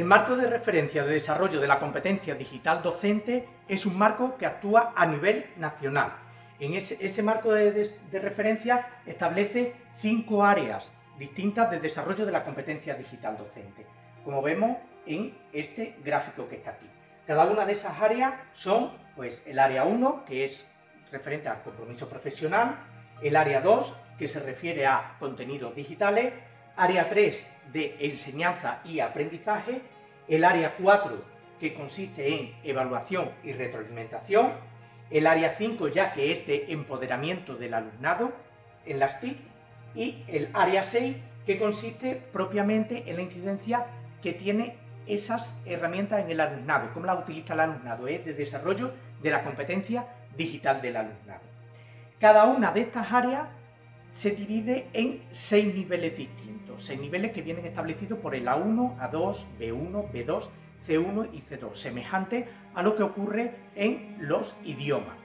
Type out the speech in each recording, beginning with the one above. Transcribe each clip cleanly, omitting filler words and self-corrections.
marco de referencia de desarrollo de la competencia digital docente es un marco que actúa a nivel nacional. En ese marco de referencia establece 5 áreas distintas de desarrollo de la competencia digital docente, como vemos en este gráfico que está aquí. Cada una de esas áreas son, pues, el área 1, que es referente al compromiso profesional, el área 2, que se refiere a contenidos digitales, área 3, de enseñanza y aprendizaje, el área 4, que consiste en evaluación y retroalimentación, el área 5, ya que es de empoderamiento del alumnado en las TIC, y el área 6, que consiste propiamente en la incidencia que tiene esas herramientas en el alumnado, cómo las utiliza el alumnado, de desarrollo de la competencia digital del alumnado. Cada una de estas áreas se divide en 6 niveles distintos, 6 niveles que vienen establecidos por el A1, A2, B1, B2, C1 y C2, semejante a lo que ocurre en los idiomas.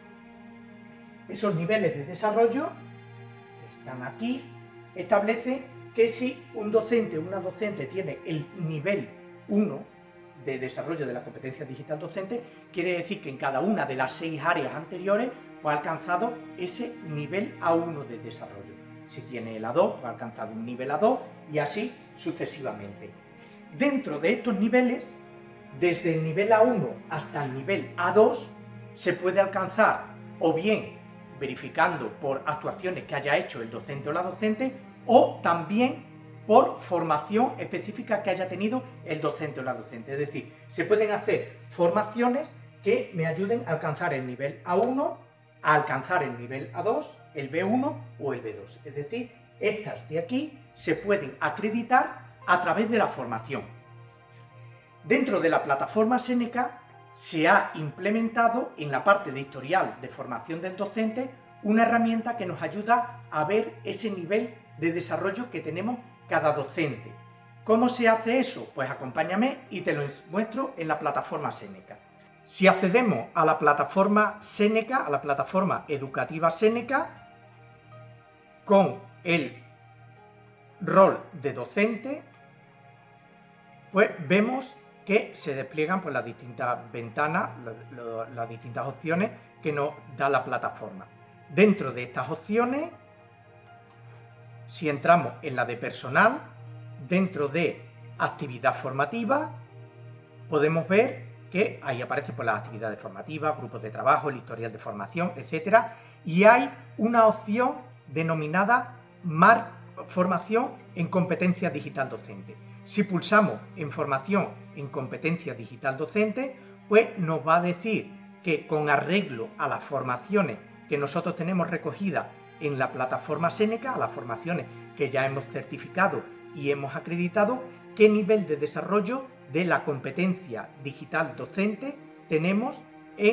Esos niveles de desarrollo, que están aquí, establecen que si un docente o una docente tiene el nivel 1 de desarrollo de la competencia digital docente, quiere decir que en cada una de las 6 áreas anteriores pues, ha alcanzado ese nivel A1 de desarrollo. Si tiene el A2, pues ha alcanzado un nivel A2 y así sucesivamente. Dentro de estos niveles, desde el nivel A1 hasta el nivel A2, se puede alcanzar o bien verificando por actuaciones que haya hecho el docente o la docente, o también por formación específica que haya tenido el docente o la docente. Es decir, se pueden hacer formaciones que me ayuden a alcanzar el nivel A1, a alcanzar el nivel A2, el B1 o el B2. Es decir, estas de aquí se pueden acreditar a través de la formación. Dentro de la plataforma Seneca se ha implementado en la parte de historial de formación del docente una herramienta que nos ayuda a ver ese nivel de desarrollo que tenemos cada docente. ¿Cómo se hace eso? Pues acompáñame y te lo muestro en la plataforma Seneca. Si accedemos a la plataforma Seneca, a la plataforma educativa Seneca, con el rol de docente, pues vemos que se despliegan pues, las distintas ventanas, las distintas opciones que nos da la plataforma. Dentro de estas opciones, si entramos en la de personal, dentro de actividad formativa, podemos ver que ahí aparecen pues, las actividades formativas, grupos de trabajo, el historial de formación, etc. Y hay una opción denominada formación en competencia digital docente. Si pulsamos en formación en competencia digital docente, pues nos va a decir que con arreglo a las formaciones que nosotros tenemos recogidas en la plataforma Seneca, a las formaciones que ya hemos certificado y hemos acreditado, qué nivel de desarrollo de la competencia digital docente tenemos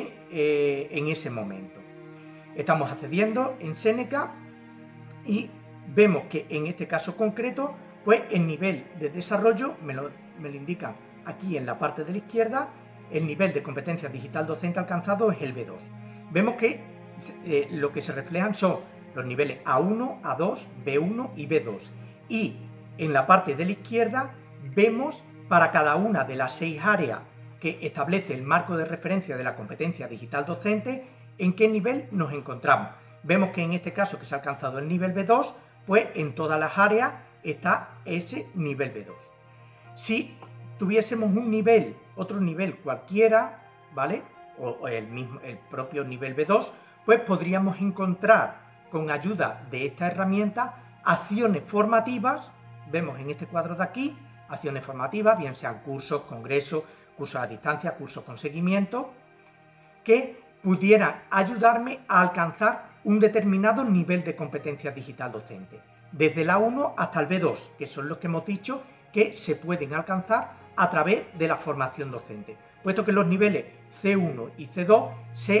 en ese momento. Estamos accediendo en Seneca y vemos que en este caso concreto, pues el nivel de desarrollo, me lo indican aquí en la parte de la izquierda, el nivel de competencia digital docente alcanzado es el B2. Vemos que lo que se reflejan son los niveles A1, A2, B1 y B2. Y en la parte de la izquierda vemos para cada una de las 6 áreas que establece el marco de referencia de la competencia digital docente, en qué nivel nos encontramos. Vemos que en este caso que se ha alcanzado el nivel B2, pues en todas las áreas está ese nivel B2. Si tuviésemos un nivel, otro nivel cualquiera, ¿vale? O el propio nivel B2, pues podríamos encontrar con ayuda de esta herramienta acciones formativas, vemos en este cuadro de aquí, acciones formativas, bien sean cursos, congresos, cursos a distancia, cursos con seguimiento, que pudieran ayudarme a alcanzar un determinado nivel de competencia digital docente, desde el A1 hasta el B2, que son los que hemos dicho que se pueden alcanzar a través de la formación docente, puesto que los niveles C1 y C2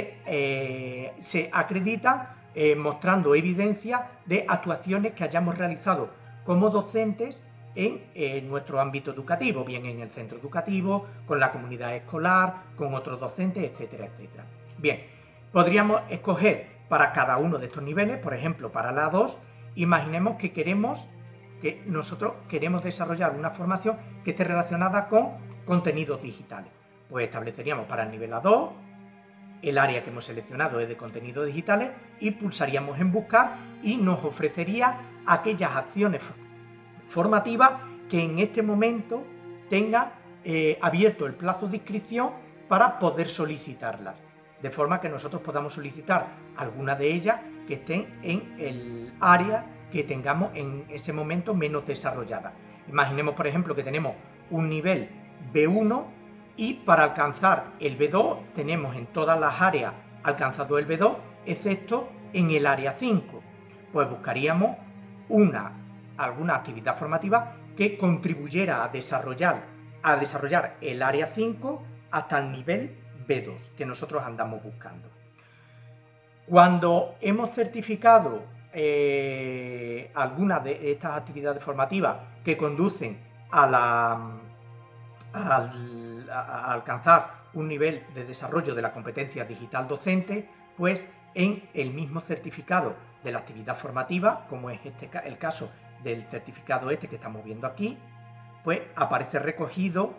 se acreditan mostrando evidencia de actuaciones que hayamos realizado como docentes en nuestro ámbito educativo, bien en el centro educativo, con la comunidad escolar, con otros docentes, etcétera, etcétera. Bien, podríamos escoger para cada uno de estos niveles, por ejemplo, para la 2, imaginemos que nosotros queremos desarrollar una formación que esté relacionada con contenidos digitales. Pues estableceríamos para el nivel A2, el área que hemos seleccionado es de contenidos digitales y pulsaríamos en buscar y nos ofrecería aquellas acciones formativas que en este momento tengan abierto el plazo de inscripción para poder solicitarlas, de forma que nosotros podamos solicitar alguna de ellas que estén en el área que tengamos en ese momento menos desarrollada. Imaginemos, por ejemplo, que tenemos un nivel B1 y para alcanzar el B2 tenemos en todas las áreas alcanzado el B2, excepto en el área 5. Pues buscaríamos alguna actividad formativa que contribuyera a desarrollar el área 5 hasta el nivel B2 que nosotros andamos buscando. Cuando hemos certificado algunas de estas actividades formativas que conducen a alcanzar un nivel de desarrollo de la competencia digital docente, pues en el mismo certificado de la actividad formativa, como es el caso del certificado que estamos viendo aquí, pues aparece recogido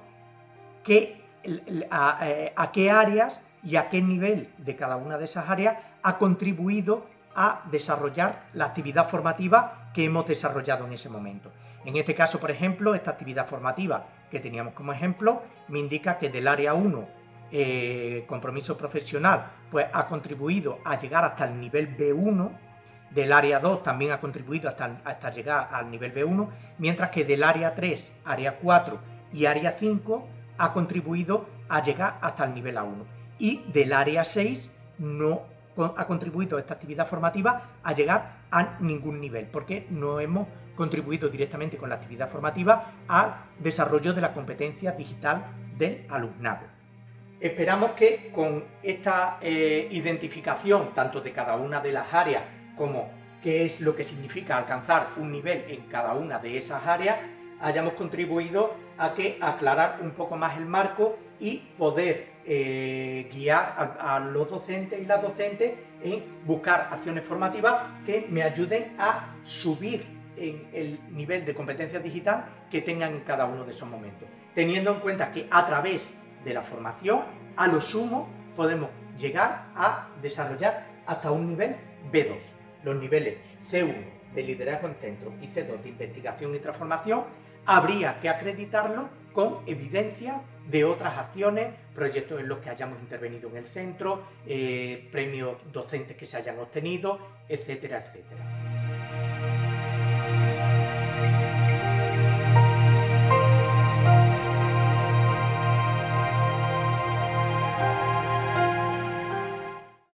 a qué áreas y a qué nivel de cada una de esas áreas ha contribuido a desarrollar la actividad formativa que hemos desarrollado en ese momento. En este caso, por ejemplo, esta actividad formativa que teníamos como ejemplo me indica que del área 1, compromiso profesional, pues ha contribuido a llegar hasta el nivel B1, del área 2 también ha contribuido hasta llegar al nivel B1, mientras que del área 3, área 4 y área 5 ha contribuido a llegar hasta el nivel A1. Y del área 6 no ha contribuido esta actividad formativa a llegar a ningún nivel, porque no hemos contribuido directamente con la actividad formativa al desarrollo de la competencia digital del alumnado. Esperamos que con esta identificación tanto de cada una de las áreas como qué es lo que significa alcanzar un nivel en cada una de esas áreas, hayamos contribuido a aclarar un poco más el marco y poder guiar a los docentes y las docentes en buscar acciones formativas que me ayuden a subir en el nivel de competencia digital que tengan en cada uno de esos momentos, teniendo en cuenta que a través de la formación, a lo sumo, podemos llegar a desarrollar hasta un nivel B2. Los niveles C1 de liderazgo en centro y C2 de investigación y transformación habría que acreditarlo con evidencia de otras acciones, proyectos en los que hayamos intervenido en el centro, premios docentes que se hayan obtenido, etcétera, etcétera.